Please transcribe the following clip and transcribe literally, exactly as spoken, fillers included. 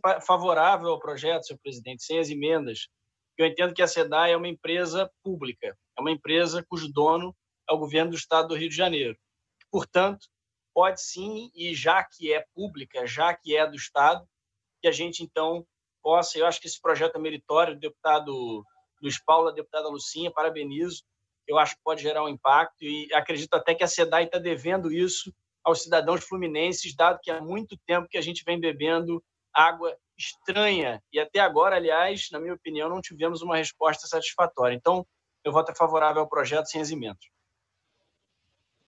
favorável ao projeto, senhor presidente, sem as emendas. Eu entendo que a SEDAI é uma empresa pública, é uma empresa cujo dono é o governo do estado do Rio de Janeiro. Portanto, pode sim, e já que é pública, já que é do estado, que a gente, então, possa... Eu acho que esse projeto é meritório, do deputado Luiz Paulo, da deputada Lucinha, parabenizo. Eu acho que pode gerar um impacto e acredito até que a SEDAI está devendo isso aos cidadãos fluminenses, dado que há muito tempo que a gente vem bebendo água estranha e até agora, aliás, na minha opinião, não tivemos uma resposta satisfatória. Então, eu voto favorável ao projeto sem as emendas.